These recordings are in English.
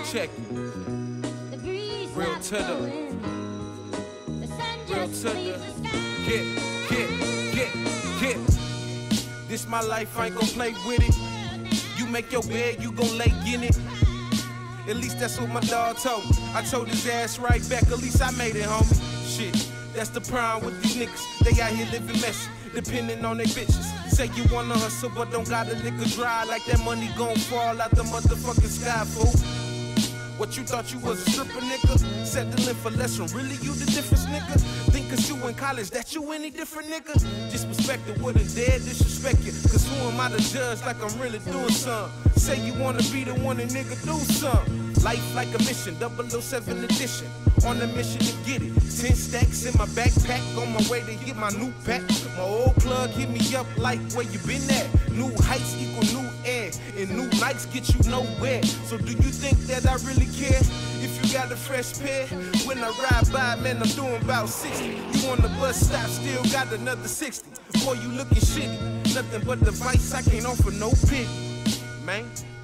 Check it. Real to the. Real to the. Get. This my life, I ain't gon' play with it. You make your bed, you gon' lay in it. At least that's what my dog told me. I told his ass right back, at least I made it, homie. Shit, that's the problem with these niggas. They out here living messy, depending on their bitches. Say you wanna hustle, but don't got a liquor dry. Like that money gon' fall out the motherfucking sky, fool. What you thought you was a stripper, nigga? Settling for less from really you the difference, nigga? Think cause you in college that you any different, nigga? Disrespected wouldn't dare disrespect you. Cause who am I to judge like I'm really doing something? Say you wanna be the one and nigga do something. Life like a mission, 007 edition. On a mission to get it. 10 stacks in my backpack, on my way to get my new pack. My old plug hit me up like where you been at. New heights equal new air, and new nights get you nowhere. So do you think that I really care? If you got a fresh pair, when I ride by, man, I'm doing about 60. You on the bus stop, still got another 60. Boy, you looking shitty. Nothing but the vice, I can't offer no pity, man.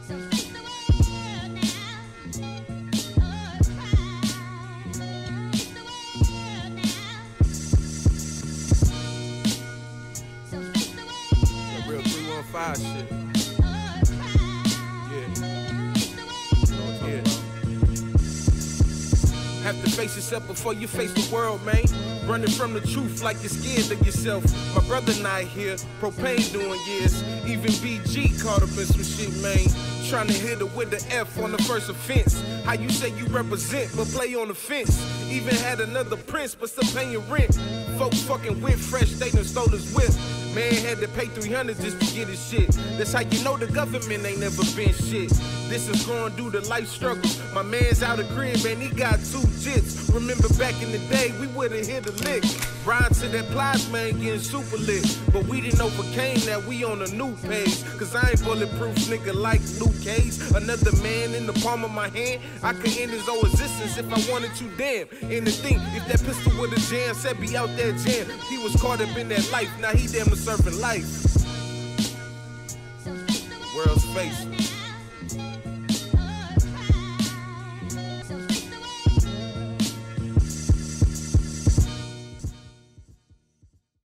Real 315 shit. Have to face yourself before you face the world, man. Running from the truth like you're scared of yourself. My brother not here, propane doing years. Even BG caught up in some shit, man. Trying to hit her with the F on the first offense. How you say you represent, but play on the fence. Even had another prince, but still paying rent. Folks fucking with fresh, they done stole his whip. Man had to pay 300 just to get his shit. That's how you know the government ain't never been shit. This is going through the life struggle. My man's out of crib and he got 2 jits. Remember back in the day, we would've hit a lick. Ride to that plasma and getting super lit. But we didn't overcame that, we on a new page. Cause I ain't bulletproof, nigga, like Luke Cage. Another man in the palm of my hand. I could end his whole existence if I wanted to, damn. And to think, if that pistol would've jammed, said be out there jam. He was caught up in that life, now he damn near serving life. World's facing.